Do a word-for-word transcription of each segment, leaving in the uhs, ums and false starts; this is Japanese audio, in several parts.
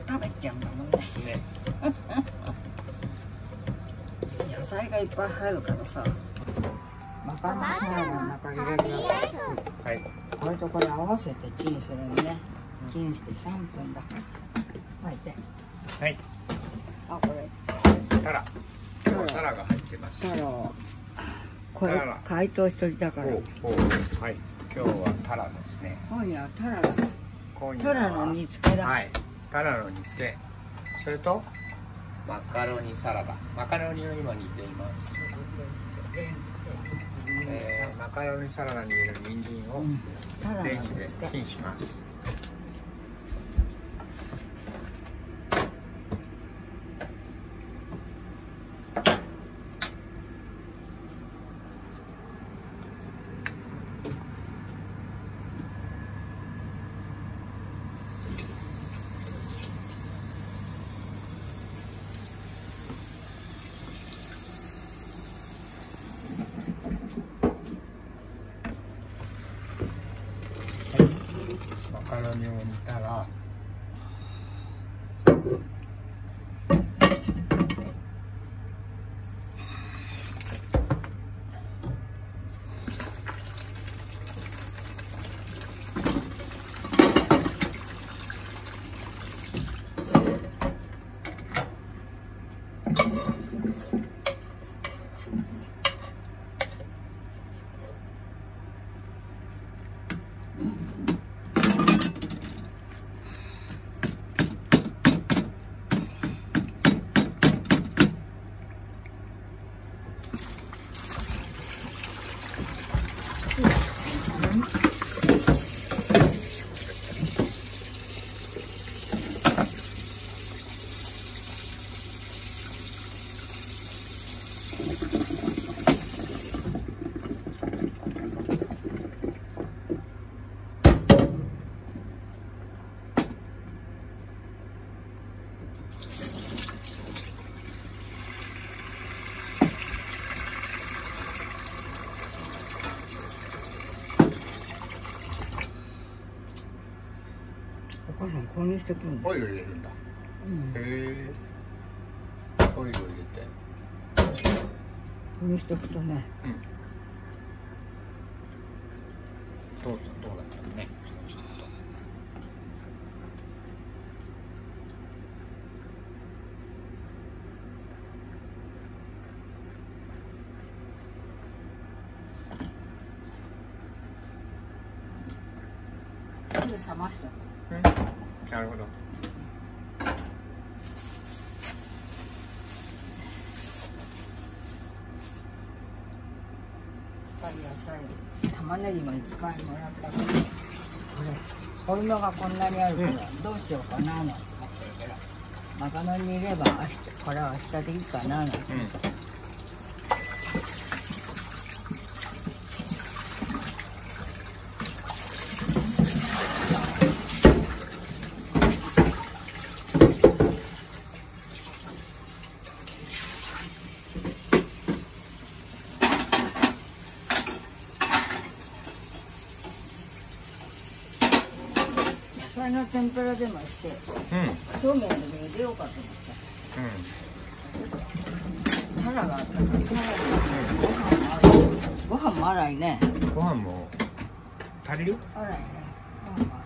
食べちゃうんだもんね。ね。野菜がいっぱい入るからさ。マカロニサラダの中に入れるよ。はい。これとこれ合わせてチンするのね。チンしてさんぷんだ。はい。はい。あ、これ。タラ。今日はタラが入ってます。タラ。これ解凍しといたから。はい。今日はタラですね。今夜はタラだ。タラの煮付けだ。はい。タラの煮付け。それとマカロニサラダ。マカロニを今煮ています。えー、マカロニサラダに入れる人参をレンジでチンします。マカロニを煮たらお母さんこうにしてくるんだ。オイル入れるんだ。うん、へえ。オイルを入れて。こうにしておくとね。うん。どうどうだったらね。そうしておくと。で冷まして。うん、なるほど。野菜、玉ねぎもいっぱいもらったから、これお芋がこんなにあるから、うん、どうしようかななんて思ってるけど、マカロニにいれば明日これは明日でいいかななんて思って。うん、野菜の天ぷらでもして、うん、そうめんでも入れようかと思って。うん。タラがあったから、タラがご飯も粗いね。ご飯も足りる？粗いね。ご飯も粗い。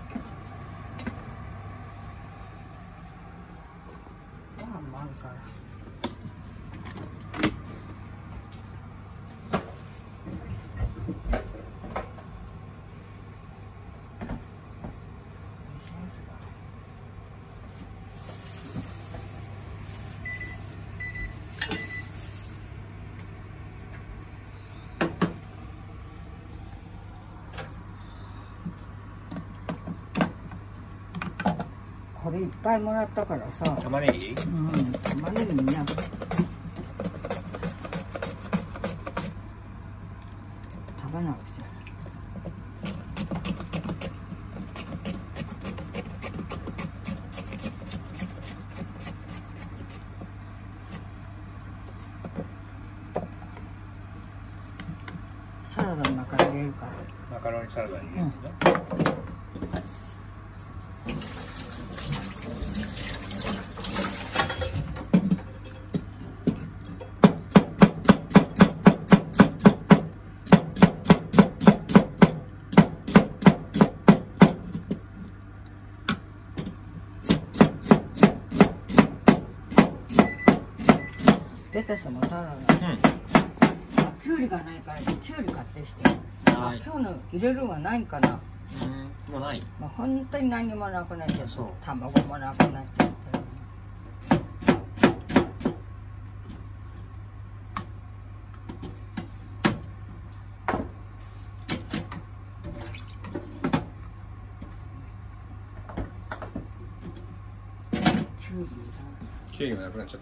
ご飯もあるから。これいっぱいもらったからさ。玉ねぎ？うん、玉ねぎみんな。食べなくちゃ。サラダの中に入れるから。マカロニサラダに入れるんだね。うん。 レタスもサラダ。うん。きゅうりがないから、きゅうり買ってきて。はい。今日の入れるはないかな。 うん、もうない。 もう本当に何もなくなっちゃう。卵もなくなっちゃってる。 きゅうりもなくなっちゃった。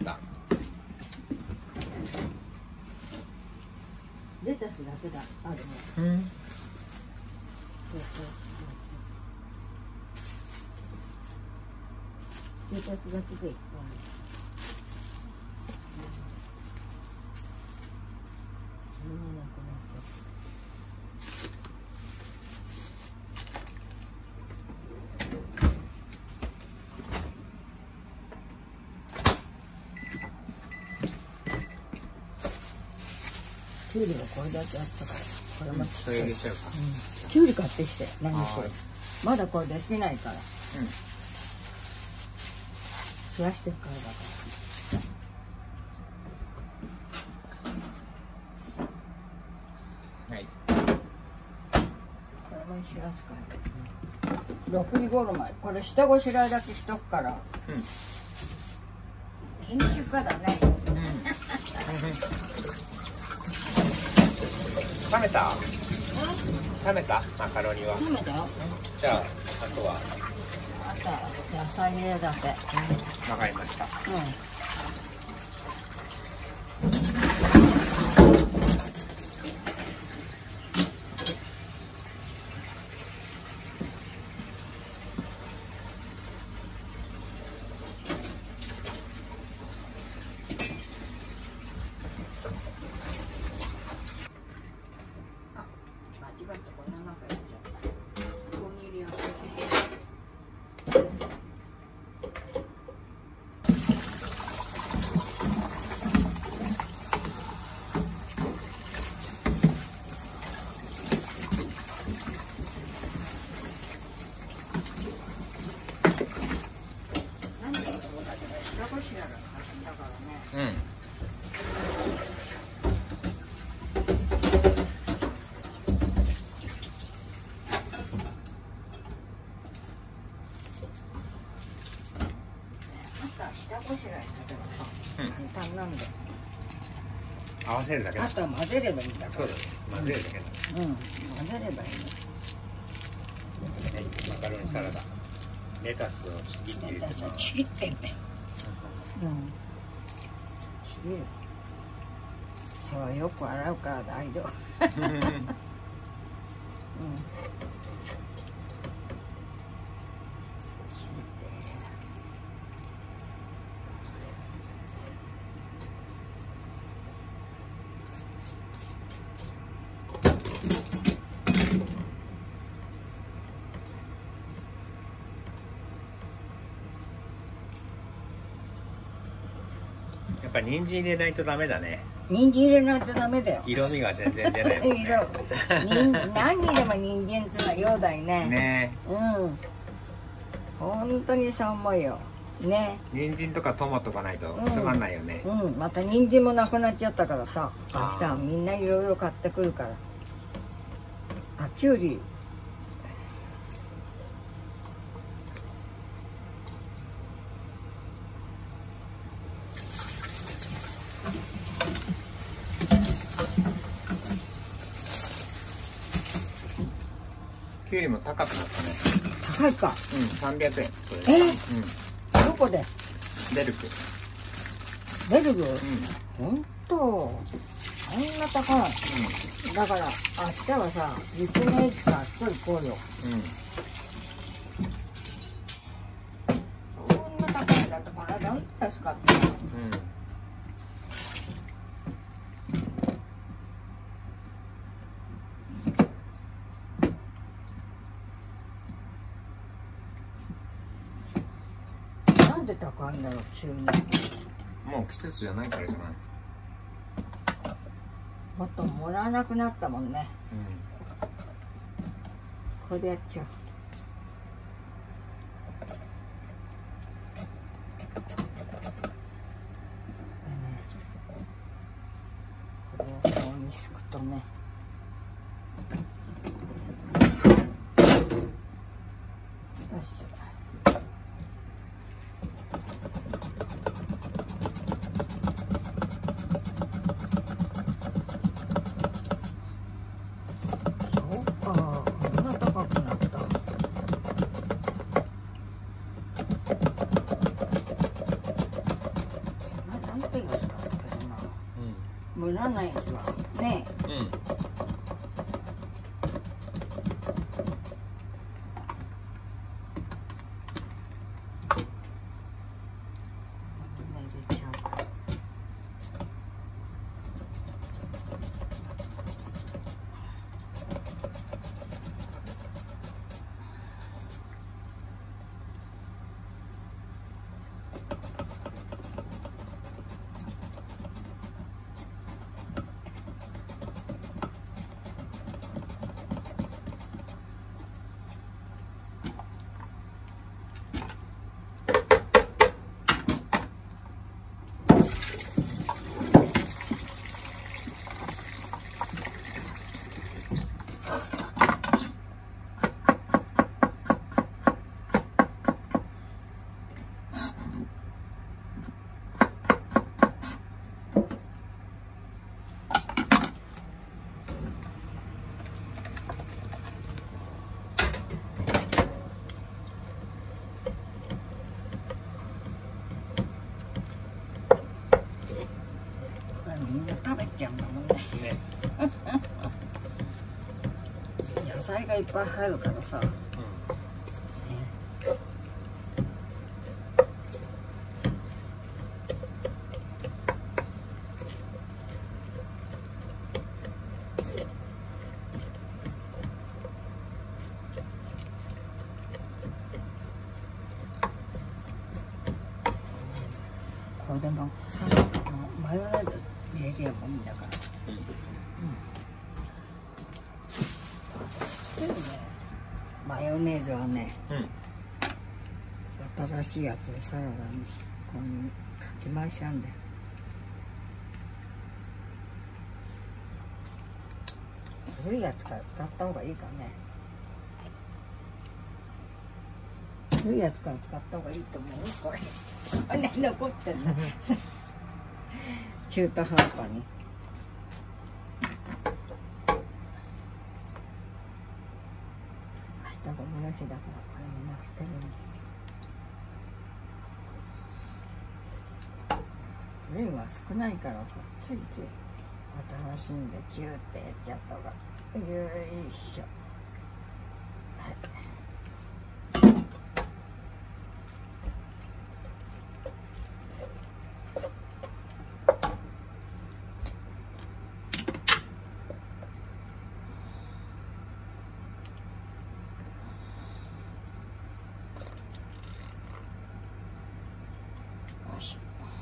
レタスだけだ。あるね。 うん。 レタスだけで。きゅうりがこれだけあったから、これもそれ入れちゃうか。 きゅうり買ってきて、何これ。まだこれできないから。うん。冷やしてるからだから。はい。これも冷やすから。ろくじごろまで、これ下ごしらえだけしとくから。うん。研修家だね。うん。 冷めた？冷めたマカロニは。 冷めたよ。 じゃあ、あとは。 あとは野菜入れるだけ。 わかりました。うん。 うん。 下ごしらえだけどさ、簡単なんで。 合わせるだけだ。 あとは混ぜればいいんだから。 そうだね。混ぜるだけだ。 うん、混ぜればいいね。 マカロニサラダ。レタスをちぎって入れてます。 ちぎってんだよ。うん。ちぎる。それはよく洗うから大丈夫。うん。 やっぱ人参入れないとダメだね。 人参入れないとダメだよ。 色味が全然出ないもんね。 色。何にでも人参ってのは用だいね。ね。うん。本当にそう思うよ。ね。 人参とかトマトがないとつまんないよね。 うん。うん、また人参もなくなっちゃったからさ。明日みんないろいろ買ってくるから。あ、きゅうり。 きゅうりも高くなったね。 高いか。 うん、三百円。 それ。えー、うん。どこで。 ベルク。 ベルグ。うん。本当。そんな高い。うん。だから、明日はさ、雪の駅から一人来いよ。うん。そんな高いんだと、これなんですかって。うん。なんで高いんだろう、急に。 もう季節じゃないからじゃない。 もっともらわなくなったもんね。うん、これでやっちゃう。 に敷くとね。よいしょ。そうか、こんな高くなった。なんて安かったけどな。無駄なやつはね。うん。みんな食べちゃうんだもんね。ね野菜がいっぱい入るからさ。うん、ね、これでもさ、マヨネーズ入れりゃもいいんだから。うん。うん。でもね、マヨネーズはね、うん、新しいやつでサラダにここにかき回しちゃうんだよ。古いやつから使った方がいいかね。古いやつから使った方がいいと思う。これ。これ残ってるの。中途半端に。明日ゴミの日だからこれみんな捨てるんだ。類は少ないからさ、ついつい新しいんでキューってやっちゃった方が。よいしょ。はい。よし。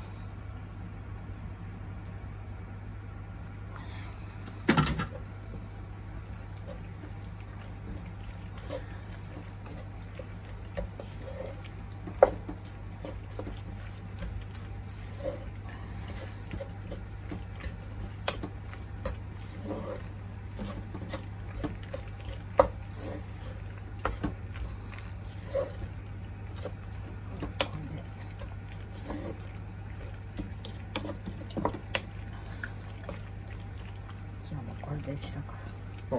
これできたから。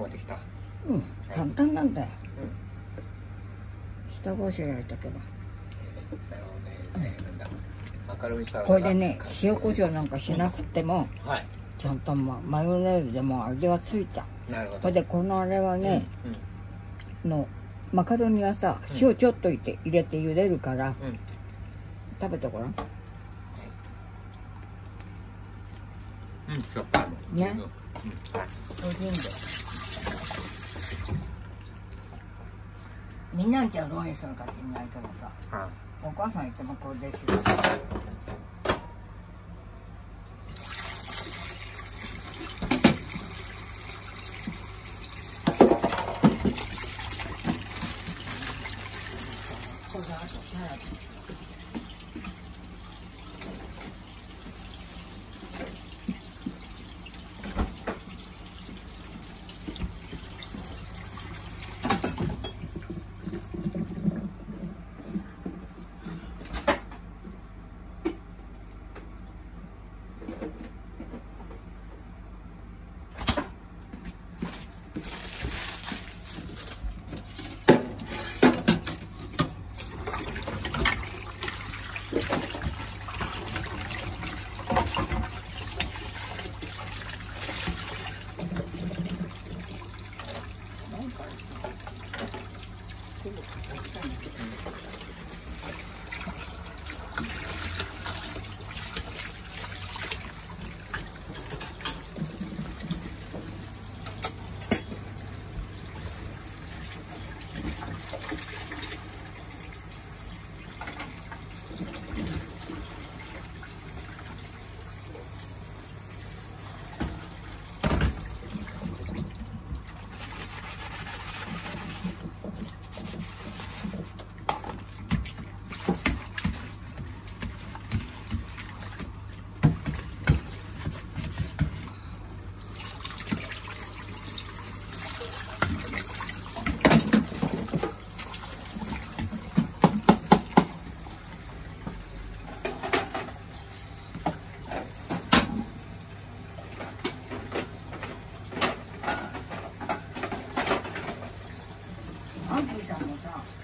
もうできた。 うん、簡単なんだよ。うん、下ごしらえとけば。 マカロニサラダ。 これでね、塩コショウなんかしなくても、 うん、はい、 ちゃんと、ま、マヨネーズでも味はついちゃう。 なるほど。 それでこのあれはね、うん、のマカロニはさ、 うん、 塩ちょっといて入れて茹でるから、うん、食べてごらん。 うん、しょっぱいね。 うん、はい。 おいしいんだよ。みんなんちはどうにするか知んないけどさ、はい、お母さんいつもこれでしろ。これあとサラダ。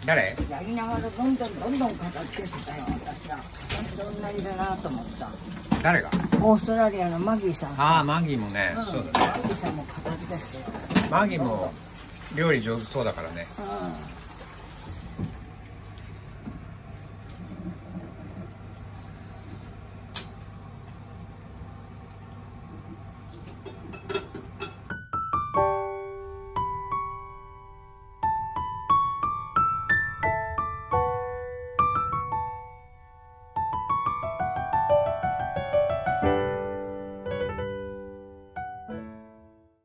誰？ やりながらどんどんどんどん語ってってたよ、私は。私と同じだなと思った。 誰が？ オーストラリアのマギーさん。 ああ、マギーもね、 うん、 そうだね。 マギーさんも語り出してよ。 マギーも料理上手そうだからね。 うん。